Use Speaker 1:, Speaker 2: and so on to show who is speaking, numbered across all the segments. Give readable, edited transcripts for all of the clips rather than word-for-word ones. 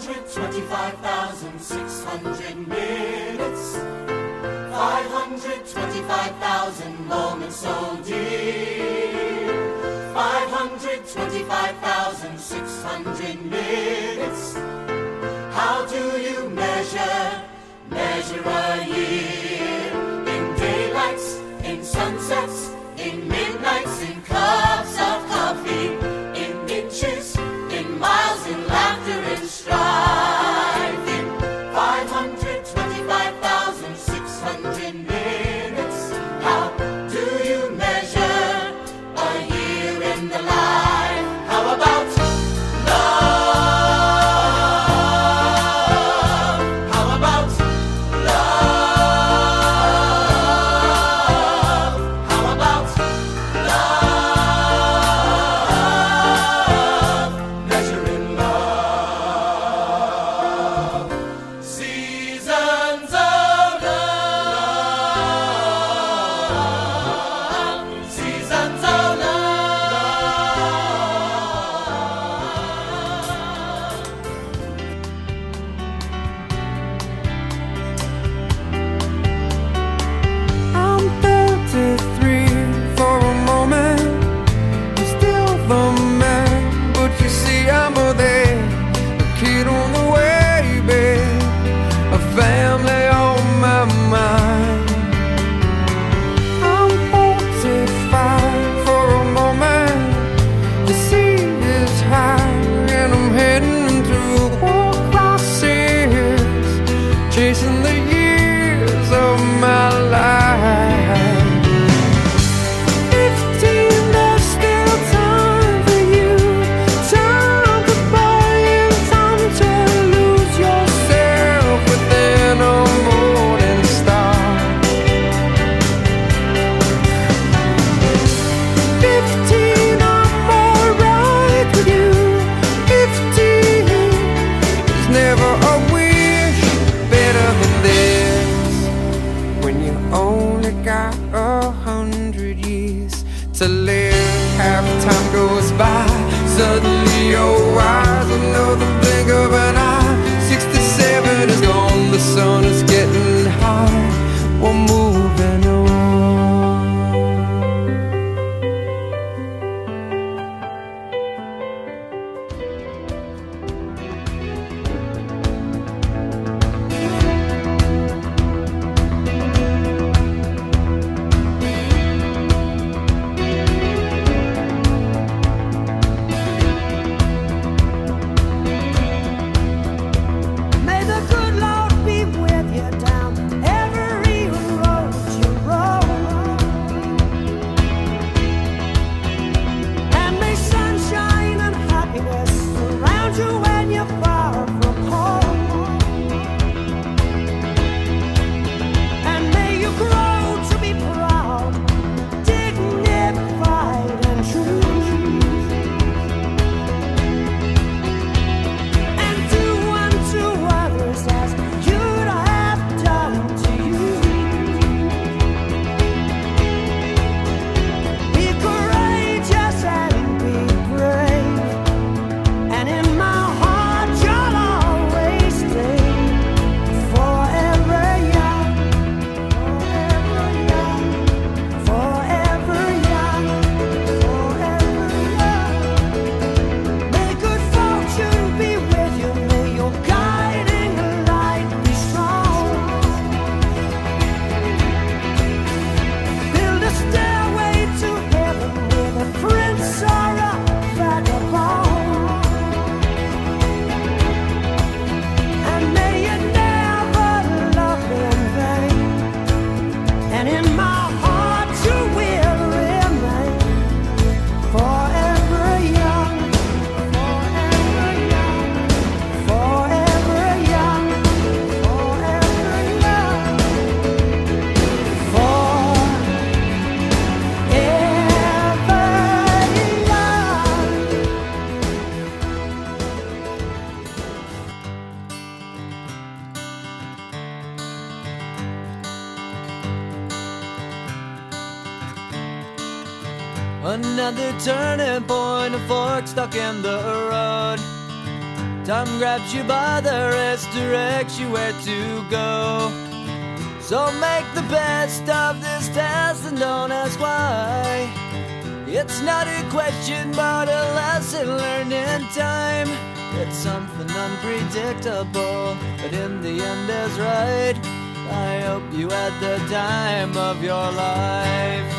Speaker 1: 525,600 minutes, 525,000 moments so dear, 525,600 minutes. How do you measure a year? In daylights, in sunsets, in midnights, in cups of coffee, in inches, in miles, in laughter, in strife, in 525,600 minutes. How do you measure a year in the life? How about love? How about love? How about love? Measuring love. Seasons of love. Seasons of love.
Speaker 2: I'm 33 for a moment. I'm still the man, but you see I'm more than a kid on the way, babe. A family on my mind. I'm 45 for a moment. The sea is high and I'm heading through war crosses, chasing the years of my life. 15, there's still time for you. Time to buy and time to lose yourself within a morning star. 15, I'm alright with you. 15 is never a wish better than this. When you only got 100 years to live, half time goes by. Suddenly you're wise, another blink of an eye. 67 is gone, the sun is getting high. We're moving on.
Speaker 3: May the good Lord be with you down every road you roll. And may sunshine and happiness surround you when you're far from home. And may you grow to be proud, dignified and true. And do unto others as you'd have done to you. Be courageous and be brave, and in my heart you'll always stay. Forever young, forever young, forever young, forever young. May good fortune be with you, may your guiding light be strong. Build a stairway to heaven with a prince or a vagabond. And may you never love in vain, and in my heart you will remain. Forever young, forever young, forever young, forever young,
Speaker 4: Another turning point, a fork stuck in the road.
Speaker 2: Time grabs you by the wrist, directs you where to go. So make the best of this test and don't ask why. It's not a question but a lesson learned in time. It's something unpredictable, but in the end is right. I hope you had the time of your life.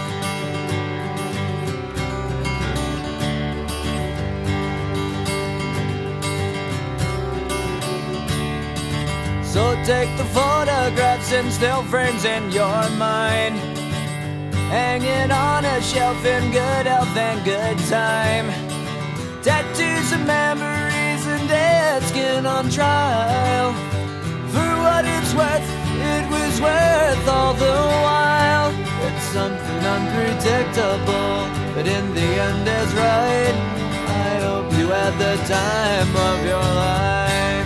Speaker 2: So take the photographs and still frames in your mind, hanging on a shelf in good health and good time. Tattoos of memories and dead skin on trial. For what it's worth, it was worth all the while. It's something unpredictable, but in the end is right. I hope you had the time of your life.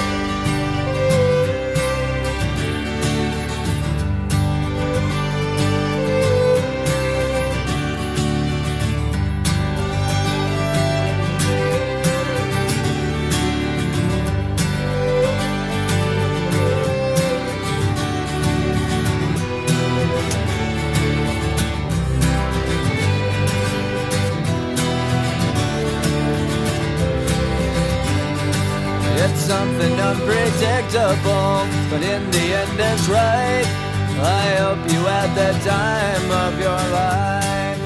Speaker 2: It's something unpredictable, but in the end it's right. I hope you had the time of your life.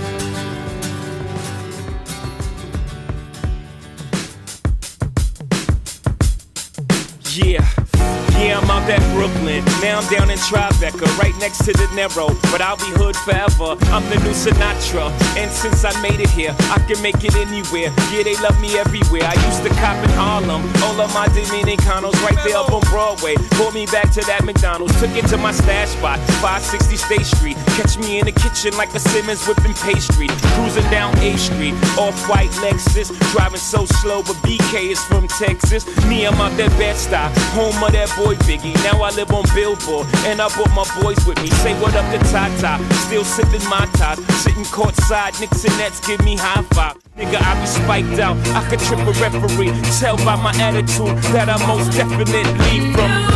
Speaker 4: Yeah, I'm out at Brooklyn. Now I'm down in Tribeca, right next to De Niro. But I'll be hood forever. I'm the new Sinatra. And since I made it here, I can make it anywhere. Yeah, they love me everywhere. I used to cop in Harlem. All of my Dominicanos right there up on Broadway. Pulled me back to that McDonald's. Took it to my stash spot, 560 State Street. Catch me in the kitchen like a Simmons whipping pastry. Cruising down A Street, off-white Lexus. Driving so slow, but BK is from Texas. Me, I'm out that Bed-Stuy, home of that boy Biggie. Now I live on Billboard, and I brought my boys with me. Say what up to Tata, still sipping my top. Sitting courtside, Knicks and Nets give me high five. Nigga, I be spiked out, I could trip a referee. Tell by my attitude that I most definitely from.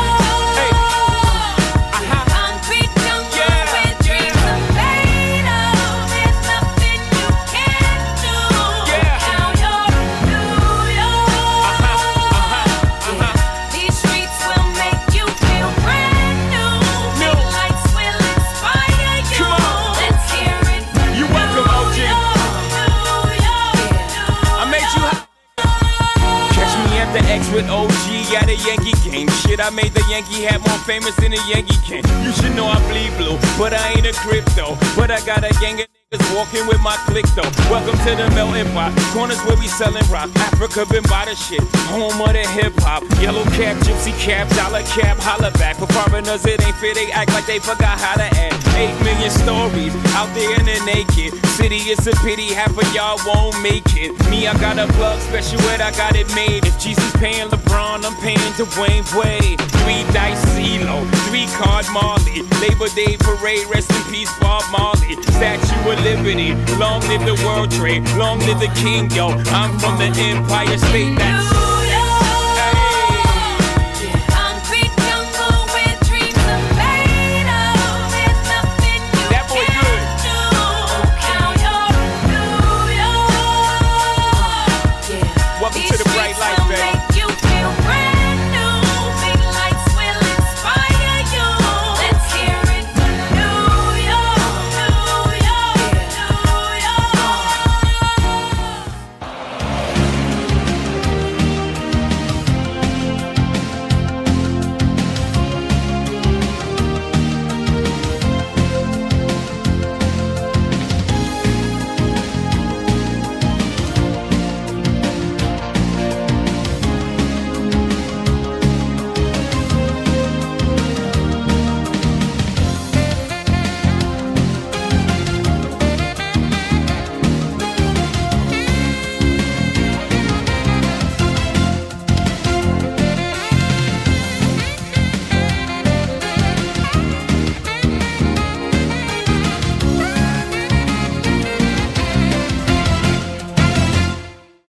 Speaker 4: With OG at a Yankee game. Shit, I made the Yankee hat more famous than a Yankee can. You should know I bleed blue, but I ain't a crypto. But I got a gang of niggas walking with my click though. Welcome to the melting pot. Corners where we selling rock. Africa been by the shit. Home of the hip hop. Yellow cap, gypsy cap, dollar cap, holla back. For foreigners it ain't fair, they act like they forgot how to act. 8 million stories out there in the naked city. It's a pity half of y'all won't make it. Me, I got a plug special ed, I got it made. If Jesus paying LeBron, I'm paying Dwayne Wade. 3 dice CeeLo, 3 card Marley. Labor Day parade, rest in peace Bob Marley. Statue of Liberty, long live the World Trade, long live the King, yo. I'm from the Empire State, that's